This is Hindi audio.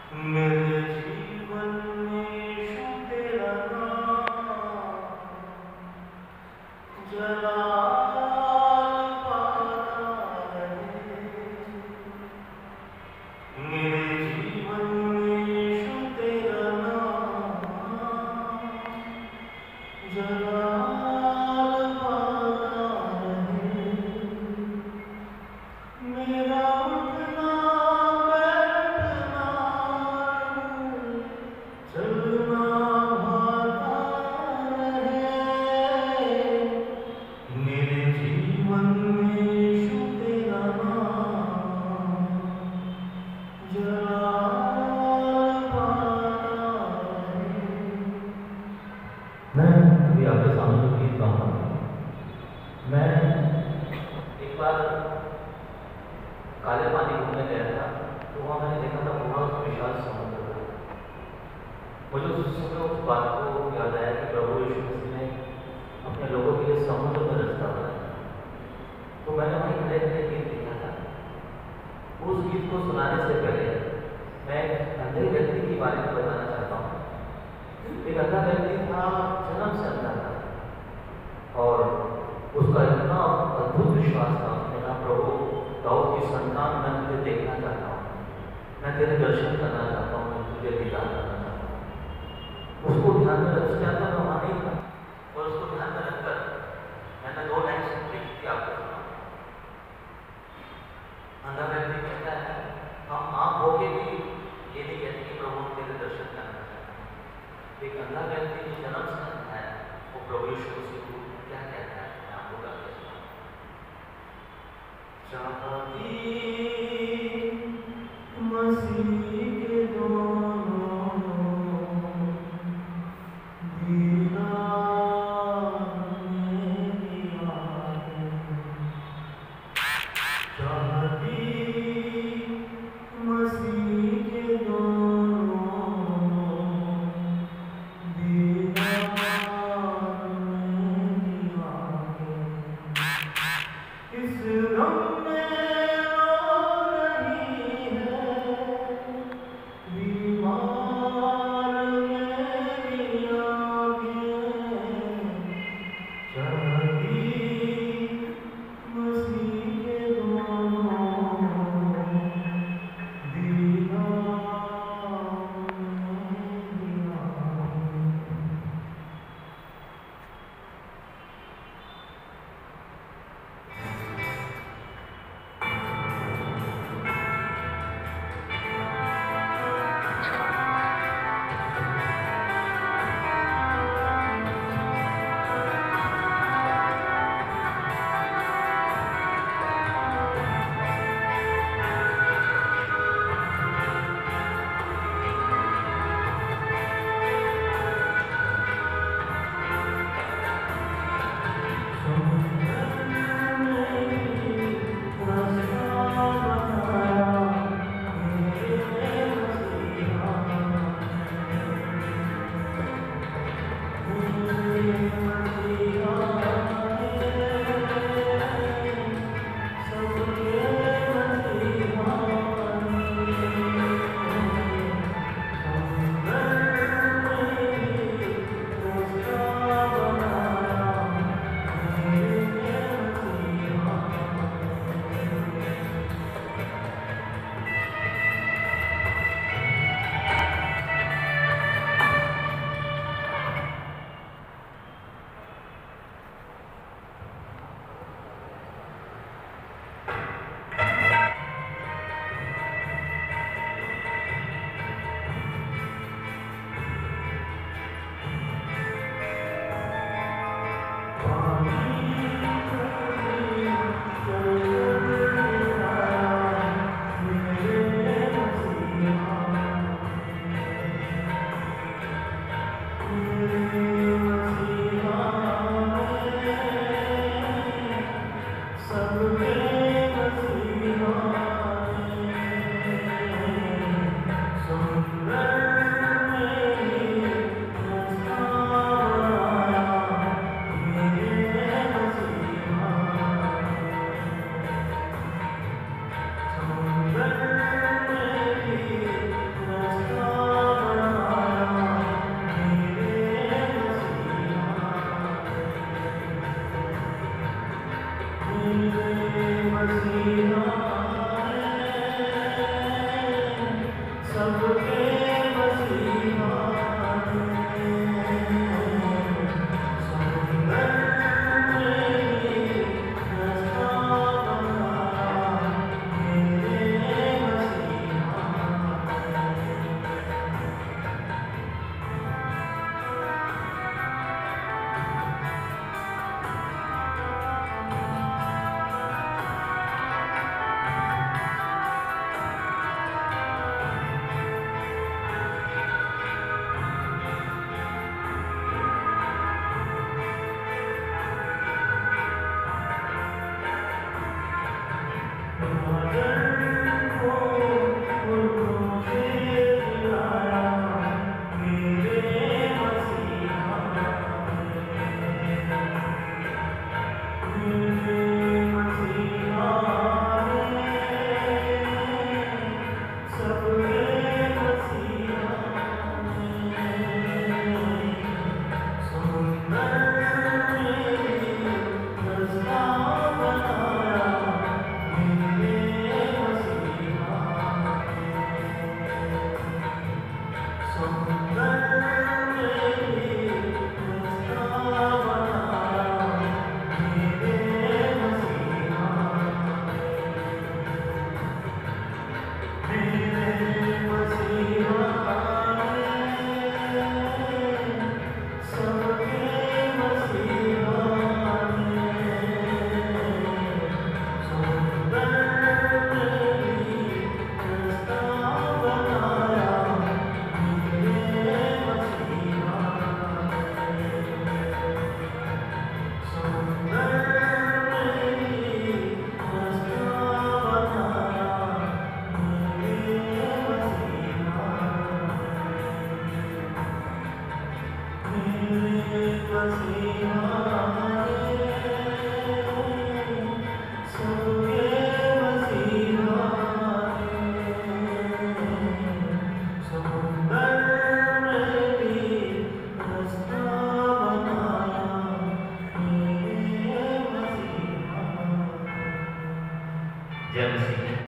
मेरे जीवन में यीशु तेरा नाम जलाल पाता रहे। मेरे जीवन में यीशु तेरा नाम जलाल पाता रहे। मेरा उठना बैठना चलना भाता रहे। मेरे जीवन में यीशु तेरा नाम जलाल पाता रहे। मैं अभी आपके सामने जो गीत गाऊंगा, मैं एक बार काले पानी घूमने गया था, तो वहाँ मैंने देखा था बहुत विशाल समुद्र था। मुझे उस समय उस बात को याद आया कि प्रभु यीशु मसीह ने अपने लोगों के लिए समुद्र में रास्ता बनाया। तो मैंने वहीं खड़े खड़े गीत लिखा था। उस गीत को सुनाने से पहले मैं अंधे व्यक्ति के बारे में बताना चाहता हूँ। एक अंधा व्यक्ति था, जन्म से अंधा था, और उसका इतना अद्भुत विश्वास था। उसने कहा, प्रभु दाऊद की संतान, मैं तुझे देखना चाहता हूँ, मैं तेरे दर्शन करना चाहता हूँ, मैं तुझे दीदार करना चाहता हूँ। उसको ध्यान में रख जाता मैं वहाँ नहीं था, और उसको ध्यान में रखकर मैंने 2 लाइन लिखी थी आपको सुना। अंधा व्यक्ति कहता है, हम आँख होके भी ये नहीं कहते कि प्रभु तेरे दर्शन करना चाहते हैं। एक अंधा व्यक्ति जो जन्म से अंधा है, वो प्रभु यीशु मसीह को क्या कहता है, मैं आपको गा के सुनाऊं। चाहती मसीह के दोनों दीदार मेरी आंखें। चाहती मसीह के दोनों दीदार मेरी आंखें। इस गम में रो रही है बसे